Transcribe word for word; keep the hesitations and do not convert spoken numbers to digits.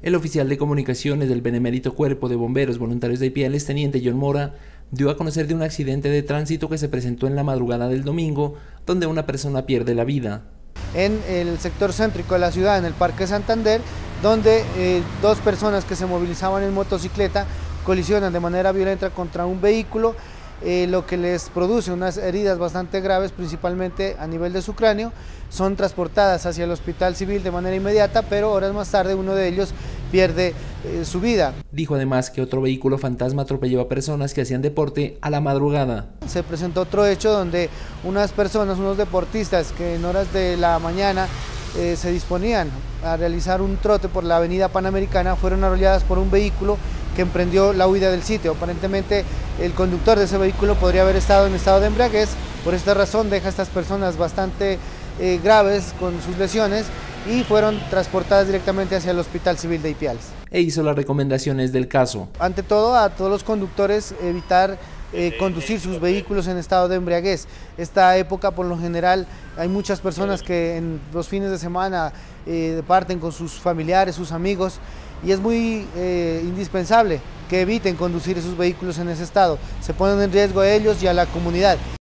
El oficial de comunicaciones del Benemérito Cuerpo de Bomberos Voluntarios de Ipiales, teniente John Mora, dio a conocer de un accidente de tránsito que se presentó en la madrugada del domingo, donde una persona pierde la vida. En el sector céntrico de la ciudad, en el Parque Santander, donde eh, dos personas que se movilizaban en motocicleta colisionan de manera violenta contra un vehículo, eh, lo que les produce unas heridas bastante graves, principalmente a nivel de su cráneo. Son transportadas hacia el hospital civil de manera inmediata, pero horas más tarde uno de ellos pierde eh, su vida. Dijo además que otro vehículo fantasma atropelló a personas que hacían deporte a la madrugada. Se presentó otro hecho donde unas personas, unos deportistas que en horas de la mañana eh, se disponían a realizar un trote por la avenida Panamericana, fueron arrolladas por un vehículo que emprendió la huida del sitio. Aparentemente el conductor de ese vehículo podría haber estado en estado de embriaguez. Por esta razón deja a estas personas bastante eh, graves con sus lesiones y fueron transportadas directamente hacia el Hospital Civil de Ipiales. E hizo las recomendaciones del caso. Ante todo, a todos los conductores evitar eh, conducir sus vehículos en estado de embriaguez. Esta época, por lo general, hay muchas personas que en los fines de semana eh, parten con sus familiares, sus amigos, y es muy eh, indispensable que eviten conducir esos vehículos en ese estado. Se ponen en riesgo a ellos y a la comunidad.